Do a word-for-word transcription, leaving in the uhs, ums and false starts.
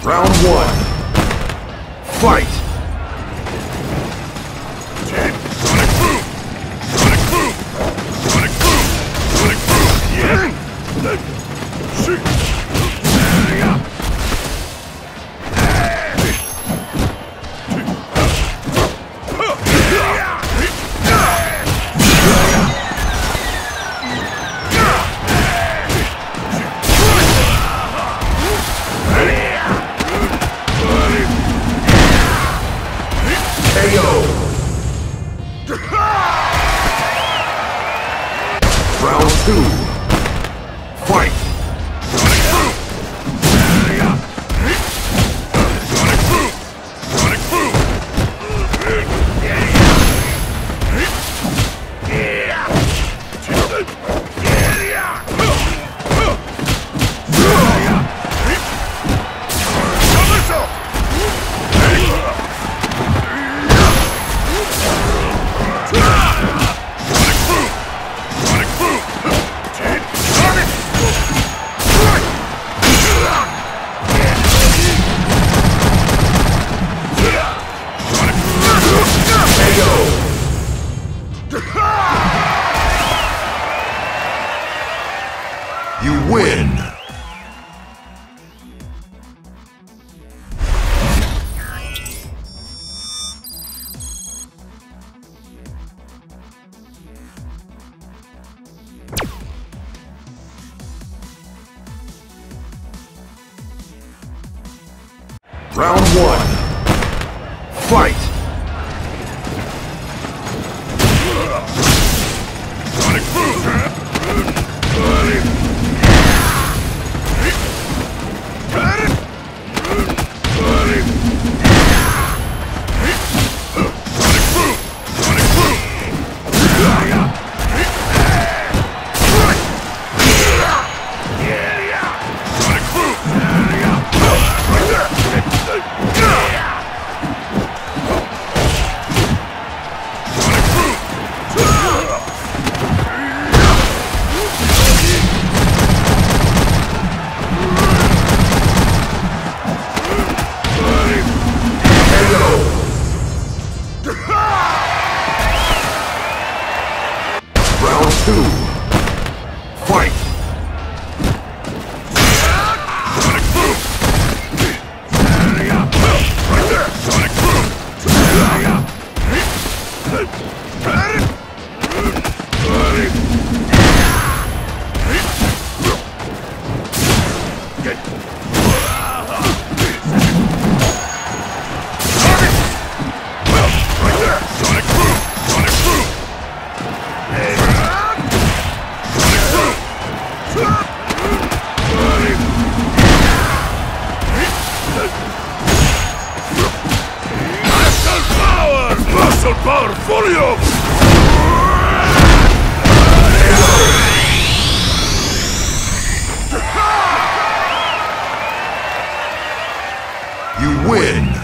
Round one. Fight! Sonic Boom! Sonic Boom! Sonic Boom! Sonic Boom! Yeah! Shoot! K O! Round two. Fight! Sonic Boom! Sonic Boom! Sonic Boom! You win! Round one. Fight! Sonic Boom! Round two. Fight! Sonic Boom! Right there! Sonic Boom! Right there! Sonic Boom! Sonic Boom! Muscle power! Muscle power! Folio! You win!